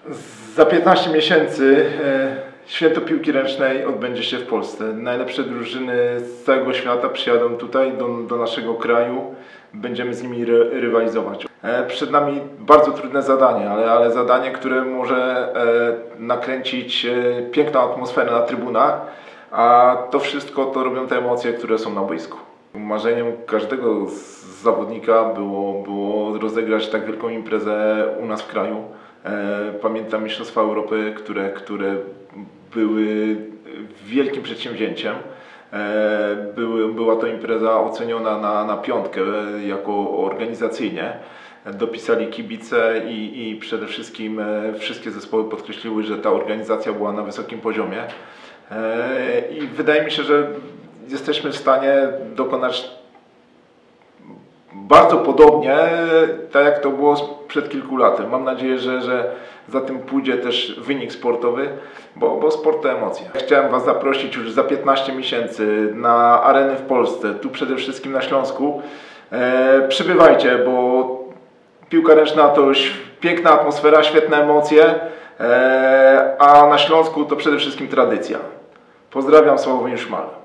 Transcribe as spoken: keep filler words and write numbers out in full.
Za piętnaście miesięcy Święto Piłki Ręcznej odbędzie się w Polsce. Najlepsze drużyny z całego świata przyjadą tutaj do, do naszego kraju. Będziemy z nimi ry rywalizować. Przed nami bardzo trudne zadanie, ale, ale zadanie, które może nakręcić piękną atmosferę na trybunach, a to wszystko to robią te emocje, które są na boisku. Marzeniem każdego z zawodnika było, było rozegrać tak wielką imprezę u nas w kraju. Pamiętam Mistrzostwa Europy, które, które były wielkim przedsięwzięciem. Były, była to impreza oceniona na, na piątkę jako organizacyjnie. Dopisali kibice i, i przede wszystkim wszystkie zespoły podkreśliły, że ta organizacja była na wysokim poziomie. I wydaje mi się, że jesteśmy w stanie dokonać bardzo podobnie, tak jak to było sprzed kilku lat. Mam nadzieję, że, że za tym pójdzie też wynik sportowy, bo, bo sport to emocje. Chciałem Was zaprosić już za piętnaście miesięcy na areny w Polsce, tu przede wszystkim na Śląsku. E, przybywajcie, bo piłka ręczna to już piękna atmosfera, świetne emocje, e, a na Śląsku to przede wszystkim tradycja. Pozdrawiam, Sławomir Szmal.